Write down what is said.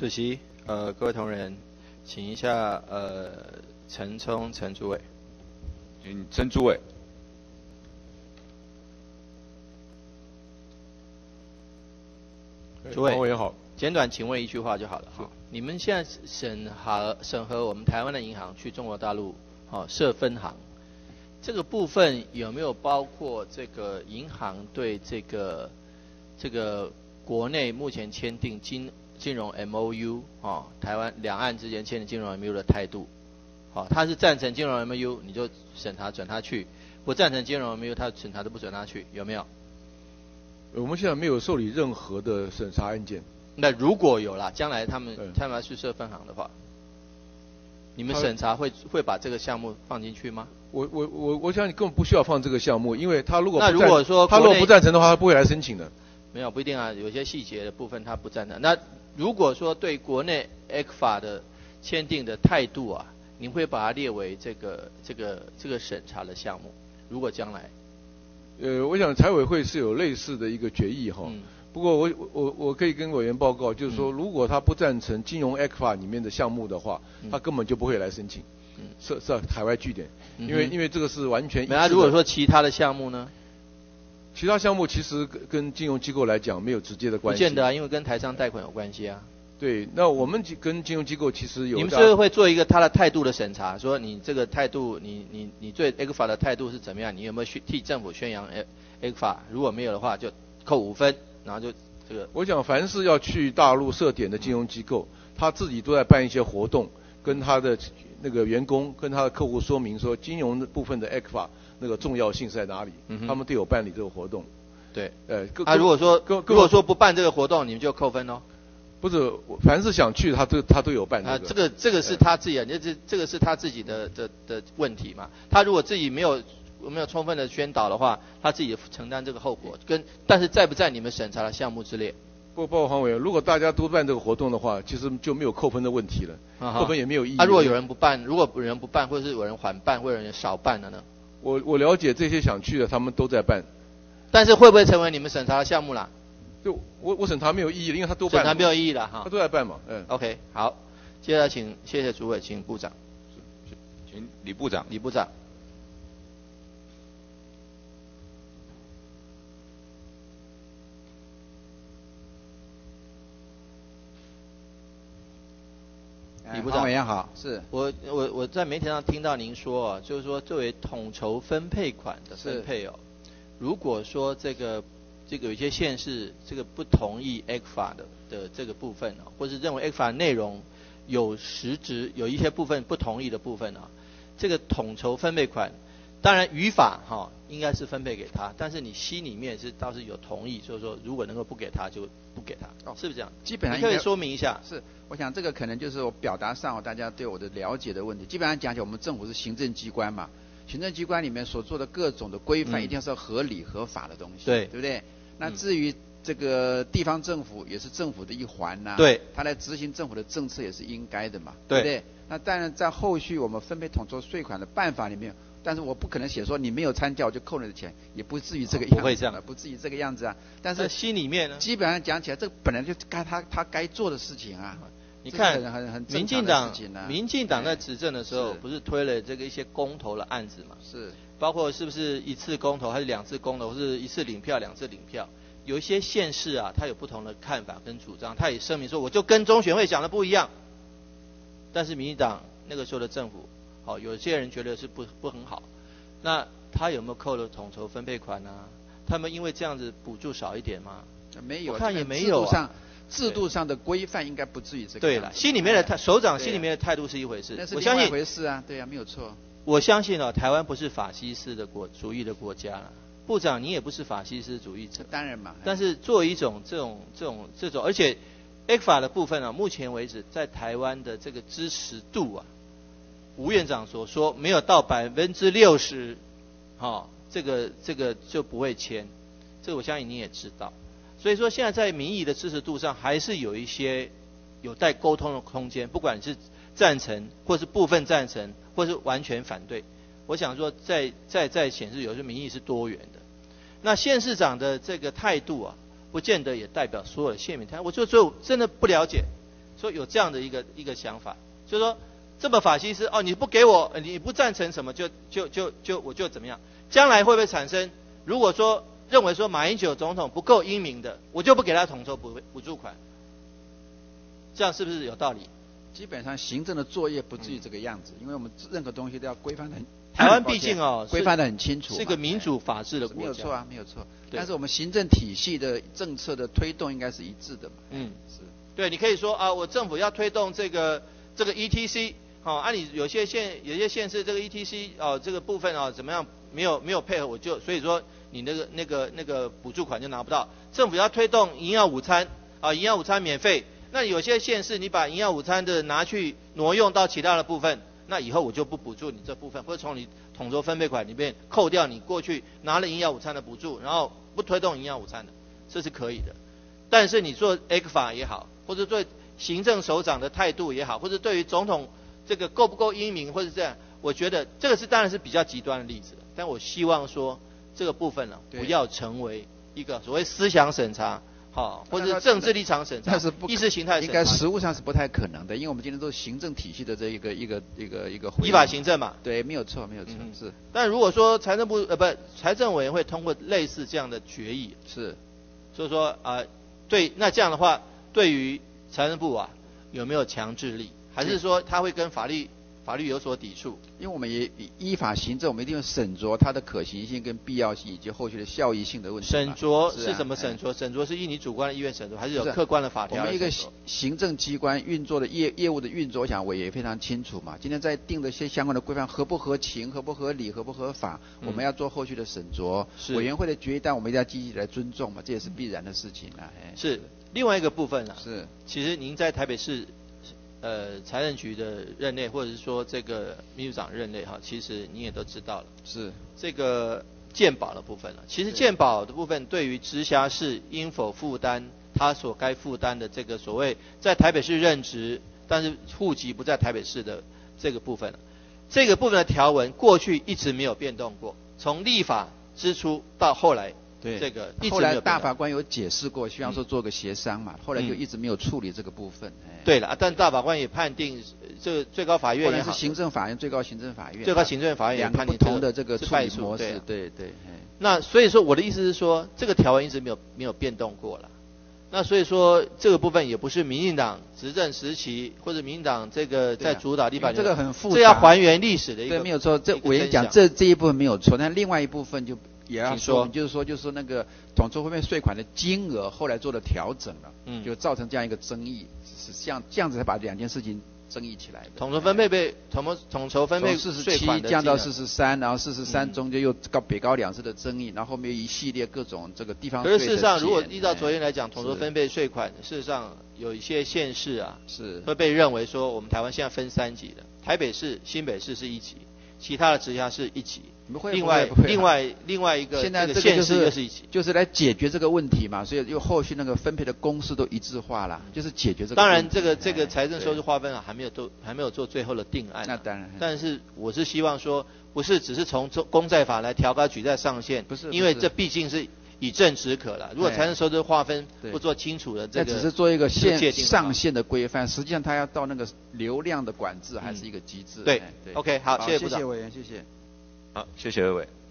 主席，各位同仁，请一下陈聪陈主委。 请陈主委。 主委， 委员好。 简短请问一句话就好了。好，你们现在审核我们台湾的银行去中国大陆设分行，这个部分有没有包括这个银行对这个国内目前签订金融 MOU 台湾两岸之间签订金融 MOU 的态度？他是赞成金融 MOU， 你就审查转他去；不赞成金融 MOU， 他审查都不准他去，有没有？ 我们现在没有受理任何的审查案件。 那如果有啦，将来他们要去设分行的话，你们审查会把这个项目放进去吗？ 我想你根本不需要放这个项目，因为他如果不赞成的话，他不会来申请的。 没有，不一定啊，有些细节的部分他不赞成。那如果说对国内 ECFA 的签订的态度啊，你会把它列为这个审查的项目？如果将来， 我想财委会是有类似的一个决议哈。不过我可以跟委员报告，就是说，如果他不赞成金融 ECFA 里面的项目的话，他根本就不会来申请设海外据点，因为这个是完全。 那如果说其他的项目呢？ 其他项目其实跟金融机构来讲没有直接的关系。 不见得啊，因为跟台商贷款有关系啊。 对，那我们跟金融机构其实有。 你们是不是会做一个他的态度的审查？说你这个态度，你对 ECFA 的态度是怎么样？你有没有替政府宣扬 ECFA？ 如果没有的话，就扣5分，然后就这个。 我想，凡是要去大陆设点的金融机构，他自己都在办一些活动，跟他的那个员工、跟他的客户说明说，金融的部分的 ECFA 那个重要性是在哪里，他们都有办理这个活动。 对，如果说不办这个活动，你们就扣分哦。 不是，凡是想去，他都有办这个是他自己的，这个是他自己的问题嘛。他如果自己没有充分的宣导的话，他自己承担这个后果。但是在不在你们审查的项目之列？ 不，包括黄委员，如果大家都办这个活动的话，其实就没有扣分的问题了，扣分也没有意义。 如果有人不办，或者是有人缓办，或者有人少办了呢？ 我了解这些想去的，他们都在办。 但是会不会成为你们审查的项目啦？ 就我审查没有意义了，因为他都办。 审查没有意义了哈。 他都在办嘛。 OK， 好，接下来谢谢主委，请部长。 请李部长。 李部长。李部长委员好，是我在媒体上听到您说就是说作为统筹分配款的分配如果说这个有一些县市这个不同意 ECFA 的这个部分或是认为 ECFA 内容有实质有一些部分不同意的部分这个统筹分配款，当然语法应该是分配给他，但是你心里面倒是有同意，所以说如果能够不给他就不给他，是不是这样？ 基本上你可以说明一下。 是，我想这个可能就是我表达上大家对我的了解的问题。基本上讲起来，我们政府是行政机关嘛，行政机关里面所做的各种的规范，一定是合理合法的东西，对不对？那至于这个地方政府也是政府的一环呐， 对， 他来执行政府的政策也是应该的嘛，对不对？那当然在后续我们分配统筹税款的办法里面。但是我不可能写说你没有参加我就扣你的钱，也不至于这个样子， 不会这样， 不至于这个样子啊。但是心里面呢， 基本上讲起来，这个本来就他该做的事情啊。 你看， 很民进党在执政的时候，不是推了这个一些公投的案子嘛？ 是， 包括是不是一次公投还是2次公投，或是一次领票2次领票？有一些县市啊，他有不同的看法跟主张，他也声明说，我就跟中选会讲的不一样。但是民进党那个时候的政府。有些人觉得是不很好，那他有没有扣了统筹分配款啊？他们因为这样子补助少一点吗？ 没有， 我看也没有制度上的规范应该不至于这个。 对了，心里面的首长心里面的态度是一回事， 我相信一回事啊，对啊，没有错。 我相信台湾不是法西斯的主义的国家了，部长你也不是法西斯主义者， 当然嘛。 但是作为一种这种，而且 ECFA 的部分目前为止在台湾的这个支持度吴院长所说没有到60%，这个就不会签，这个我相信你也知道。所以说现在在民意的支持度上还是有一些有待沟通的空间，不管是赞成或是部分赞成或是完全反对，我想说在显示有些民意是多元的。那县市长的这个态度不见得也代表所有的县民态度，我就真的不了解。 说有这样的一个想法，就是说这么法西斯哦，你不给我，你不赞成什么就我就怎么样？将来会不会产生？如果说认为说马英九总统不够英明的，我就不给他统筹补助款，这样是不是有道理？ 基本上行政的作业不至于这个样子，因为我们任何东西都要规范的很。 台湾毕竟规范的很清楚， 是一个民主法治的国家， 没有错啊，没有错。但是我们行政体系的政策的推动应该是一致的嘛。是。 对，你可以说啊，我政府要推动这个 ETC， 你有些县市这个 ETC 这个部分怎么样没有配合，所以说你那个补助款就拿不到。政府要推动营养午餐营养午餐免费，那有些县市你把营养午餐的拿去挪用到其他的部分。那以后我就不补助你这部分，或者从你统筹分配款里面扣掉你过去拿了营养午餐的补助，然后不推动营养午餐的，这是可以的。但是你做 ECFA 也好，或者对行政首长的态度也好，或者对于总统这个够不够英明，或者这样，我觉得这个当然是比较极端的例子，但我希望说这个部分不要成为一个所谓思想审查。或者政治立场审查，意识形态审查， 应该实务上是不太可能的，因为我们今天都是行政体系的这一个依法行政嘛。 对，没有错，是。 但如果说财政委员会通过类似这样的决议， 是， 所以说对，那这样的话，对于财政部有没有强制力，还是说他会跟法律有所抵触？ 因为我们也依法行政，我们一定会审酌它的可行性跟必要性以及后续的效益性的问题。 审酌是怎么审酌？审酌是依你主观的意愿审酌，还是有客观的法条？ 我们一个行政机关运作的业务的运作，我想我也非常清楚嘛。今天在定的一些相关的规范合不合情、合不合理、合不合法，我们要做后续的审酌。委员会的决议，但我们一定要积极来尊重嘛，这也是必然的事情啊。 是另外一个部分是， 其实您在台北市。财政局的任内，或者是说这个秘书长任内其实你也都知道了， 是这个健保的部分了。其实健保的部分对于直辖市应否负担他所该负担的这个所谓在台北市任职，但是户籍不在台北市的这个部分，这个部分的条文过去一直没有变动过，从立法之初到后来。 对， 这个后来大法官有解释过，希望说做个协商嘛，后来就一直没有处理这个部分。 对了，但大法官也判定，这最高法院也好， 后来是行政法院、最高行政法院， 最高行政法院也判定不同的这个处理模式。对。 那所以说我的意思是说，这个条文一直没有变动过了。那所以说这个部分也不是民进党执政时期或者民进党这个在主导立法， 这个很复杂， 这要还原历史的一个。 对，没有错。这我也讲这一部分没有错，但另外一部分也要说，就是说那个统筹分配税款的金额后来做了调整了，就造成这样一个争议，是这样子才把两件事情争议起来的。 统筹分配税款 47降到43，然后43中间又北高两次的争议，然后后面一系列各种这个地方税的。 可是事实上，如果依照昨天来讲，统筹分配税款，事实上有一些县市是会被认为说我们台湾现在分3级的，台北市、新北市是1级，其他的直辖市1级。另外一个现在这个就是来解决这个问题嘛，所以又后续那个分配的公式都一致化了，就是解决这个问题。 当然，这个财政收支划分还没有做最后的定案。 那当然。 但是我是希望说，不是只是从公债法来调高举债上限， 不是， 因为这毕竟是以正止渴了。如果财政收支划分不做清楚的这个， 只是做一个上限的规范，实际上它要到那个流量的管制还是一个机制。 对 ，OK， 好，谢谢部长， 谢谢委员，谢谢。 好，谢谢二位。